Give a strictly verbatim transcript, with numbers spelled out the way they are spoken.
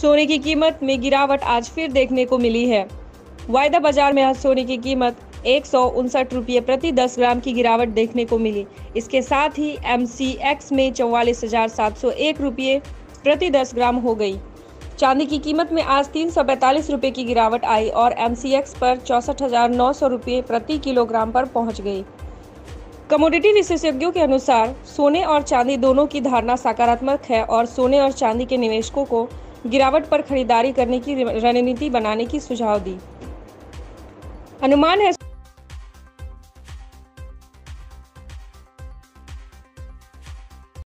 सोने की कीमत में गिरावट आज फिर देखने को मिली है। वायदा बाजार में आज सोने की कीमत एक सौ उनसठ रुपये प्रति दस ग्राम की गिरावट देखने को मिली। इसके साथ ही एम सी एक्स में चौवालीस हजार सात सौ एक रुपये प्रति दस ग्राम हो गई। चांदी की कीमत में आज तीन सौ पैंतालीस रुपये की गिरावट आई और एम सी एक्स पर चौसठ हजार नौ सौ रुपये प्रति किलोग्राम पर पहुंच गई। कमोडिटी विशेषज्ञों के अनुसार सोने और चांदी दोनों की धारणा सकारात्मक है और सोने और चांदी के निवेशकों को गिरावट पर खरीदारी करने की रणनीति बनाने की सुझाव दी। अनुमान है